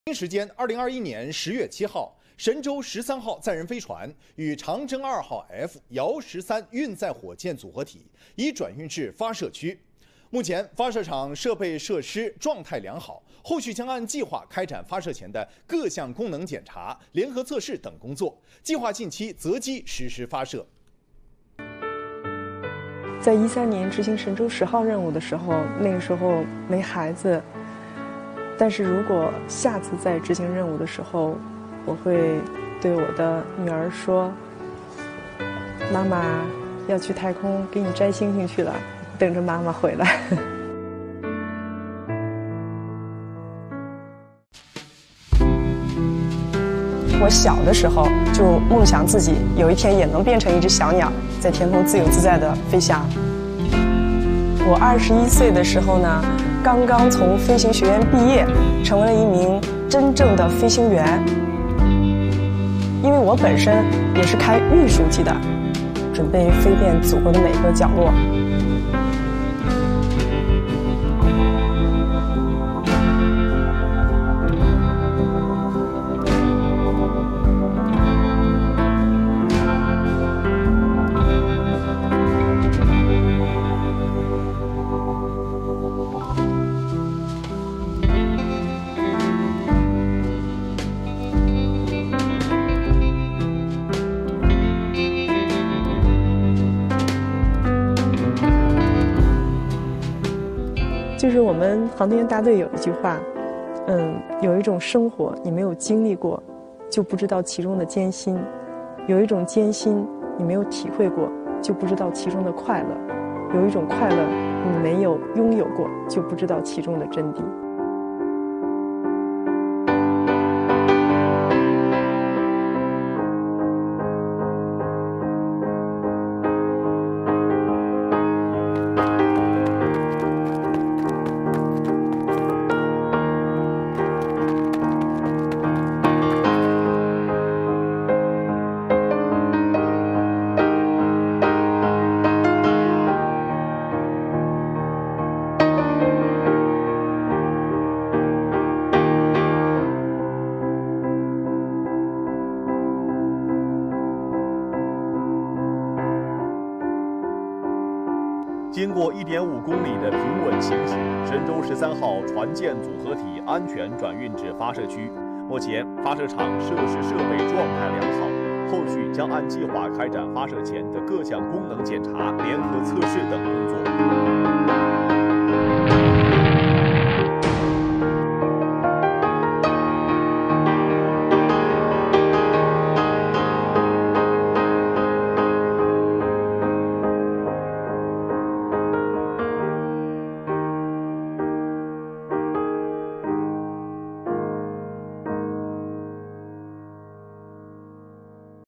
北京时间2021年10月7号，神舟13号载人飞船与长征2号 F 遥13运载火箭组合体已转运至发射区。目前，发射场设备设施状态良好，后续将按计划开展发射前的各项功能检查、联合测试等工作，计划近期择机实施发射。 在13年执行神舟10号任务的时候，那个时候没孩子。但是如果下次再执行任务的时候，我会对我的女儿说：“妈妈要去太空给你摘星星去了，等着妈妈回来。”我小的时候就梦想自己有一天也能变成一只小鸟，在天空自由自在地飞翔。我21岁的时候呢，刚刚从飞行学院毕业，成为了一名真正的飞行员。因为我本身也是开运输机的，准备飞遍祖国的每个角落。就是我们航天员大队有一句话，有一种生活你没有经历过，就不知道其中的艰辛；有一种艰辛你没有体会过，就不知道其中的快乐；有一种快乐你没有拥有过，就不知道其中的真谛。 经过1.5公里的平稳行驶，神舟13号船舰组合体安全转运至发射区。目前，发射场设施设备状态良好，后续将按计划开展发射前的各项功能检查、联合测试等工作。